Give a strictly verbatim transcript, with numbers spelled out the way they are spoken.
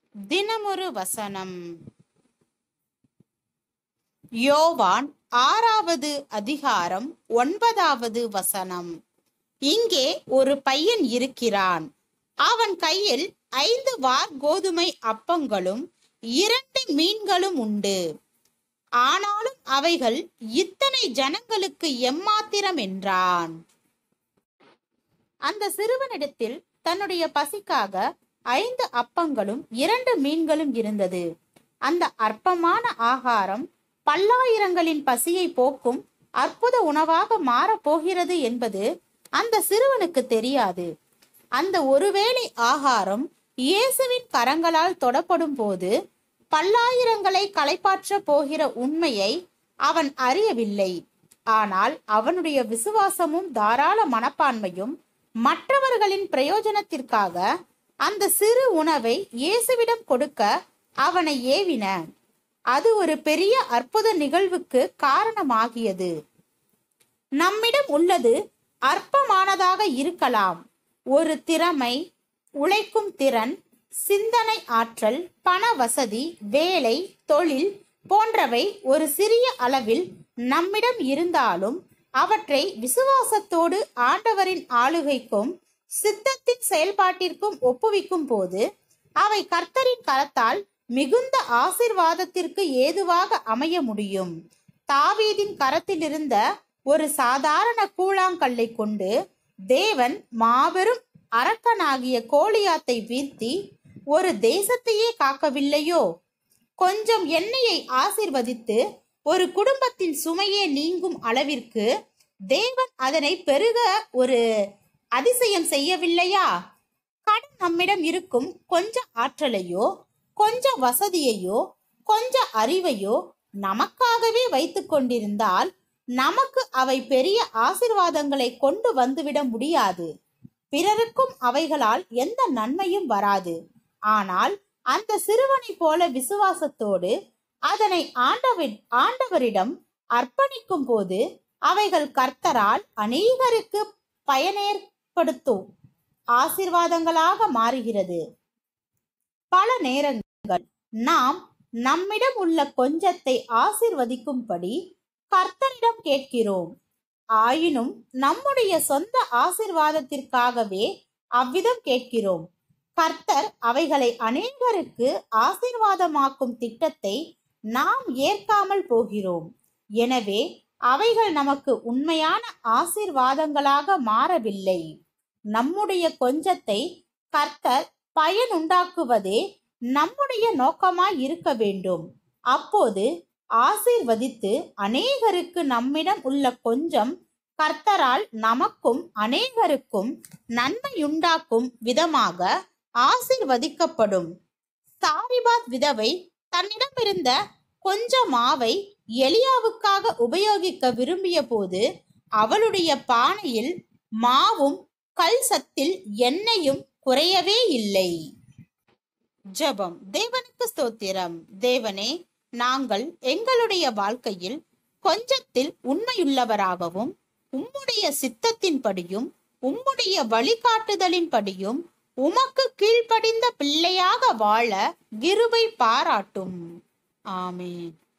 தினமொரு வசனம். யோவான் ஆறாவது அதிகாரம் ஒன்பதாவது வசனம். இங்கே ஒரு பையன் இருக்கிறான். அவன் கையில் ஐந்து வார் கோதுமை அப்பங்களும் இரண்டு மீன்களும் உண்டு. ஆனாலும் அவைகள் இத்தனை ஜனங்களுக்கு எம்மாத்திரம் என்றான். அந்த சிறுவனிடத்தில் தன்னுடைய பசிக்காக ஐந்து அப்பங்களும் இரண்டு மீன்களும் இருந்தது. அந்த அற்பமான ஆகாரம் பல்லாயிரங்களின் பசியை போக்கும் அற்புத உணவாக மாறப் போகிறது என்பது அந்த சிறுவனுக்கு தெரியாது. அந்த ஒருவேளை ஆகாரம் இயேசுவின் கரங்களால் தொடப்படும் போது பல்லாயிரங்களை களைப்பாற்ற போகிற உண்மையை அவன் அறியவில்லை. ஆனால் அவனுடைய விசுவாசமும் தாராள மனப்பான்மையும் மற்றவர்களின் பிரயோஜனத்திற்காக அந்த சிறு உணவை இயேசுவிடம் கொடுக்க அவனை ஏவின. அது ஒரு பெரிய அற்புத நிகழ்வுக்கு காரணமாகியது. நம்மிடம் உள்ளது அற்பமானதாக இருக்கலாம். ஒரு திறமை, உழைக்கும் திறன், சிந்தனை ஆற்றல், பண வசதி, வேலை, தொழில் போன்றவை ஒரு சிறிய அளவில் நம்மிடம் இருந்தாலும் அவற்றை விசுவாசத்தோடு ஆண்டவரின் ஆளுகைக்கும் சித்தத்தின் செயல்பாட்டிற்கும் ஒப்புவிக்கும் போது அவை கர்த்தரின் கரத்தால் மிகுந்த ஆசீர்வாதத்திற்கு ஏதுவாக அமைய முடியும். தாவீதின் கரத்தில் இருந்த ஒரு சாதாரண கூழாங்கல்லை கொண்டு தேவன் மாபெரும் அரக்கனாகிய கோலியாத்தை வீழ்த்தி ஒரு தேசத்தையே காக்கவில்லையோ? கொஞ்சம் எண்ணெயை ஆசீர்வதித்து ஒரு குடும்பத்தின் சுமையே நீங்கும் அளவிற்கு தேவன் அதனை பெருக ஒரு அதிசயம் செய்யவில்லையா? கடன் நம்மிடம் இருக்கும் கொஞ்ச ஆற்றலையோ, கொஞ்ச வசதியையோ, கொஞ்ச அறிவையோ நமக்காகவே வைத்து கொண்டிருந்தால் நமக்கு அவை பெரிய ஆசீர்வாதங்களை கொண்டு வந்துவிட முடியாது. பிறருக்கும் அவைகளால் எந்த நன்மையும் வராது. ஆனால் அந்த சிறுவனை போல விசுவாசத்தோடு அதனை ஆண்டவர் ஆண்டவரிடம் அர்ப்பணிக்கும் போது அவைகள் கர்த்தரால் அநேகருக்கு பயனேற்படுத்தும் ஆசீர்வாதங்களாக மாறுகிறது. பல நேரங்கள் நாம் நம்மிடம் உள்ள கொஞ்சத்தை ஆசீர்வதிக்கும்படி கர்த்தரிடம் கேட்கிறோம். ஆயினும் நம்முடைய சொந்த ஆசீர்வாதத்திற்காகவே அவ்விதம் கேட்கிறோம். கர்த்தர் அவைகளை அநேகருக்கு ஆசீர்வாதமாக்கும் திட்டத்தை நாம் ஏற்காமல் போகிறோம். எனவே அவைகள் நமக்கு உண்மையான ஆசீர்வாதங்களாக மாறவில்லை. நம்முடைய கொஞ்சத்தை கர்த்தர் பயனுண்டாக்குவதே நம்முடைய நோக்கமாய் இருக்க வேண்டும். அப்போது ஆசீர்வதித்து அநேகருக்கு நம்மிடம் உள்ள கொஞ்சம் கர்த்தரால் நமக்கும் அநேகருக்கும் நன்மையுண்டாக்கும் விதமாக ஆசீர்வதிக்கப்படும். சாரிபாத் விதவை தன்னிடம் இருந்த கொஞ்ச மாவை எலியாவுக்காக உபயோகிக்க விரும்பிய போது அவளுடைய பானையில் மாவும் கல் சத்தில் எண்ணெயும் குறையவே இல்லை. ஜெபம். தேவனுக்கு ஸ்தோத்திரம். தேவனே, நாங்கள் எங்களுடைய வாழ்க்கையில் கொஞ்சத்தில் உண்மையுள்ளவராகவும் உம்முடைய சித்தத்தின்படியும் உம்முடைய வழிகாட்டுதலின்படியும் உமக்கு கீழ்ப்படிந்த பிள்ளையாக வாழ கிருபை பாராட்டும். ஆமென்.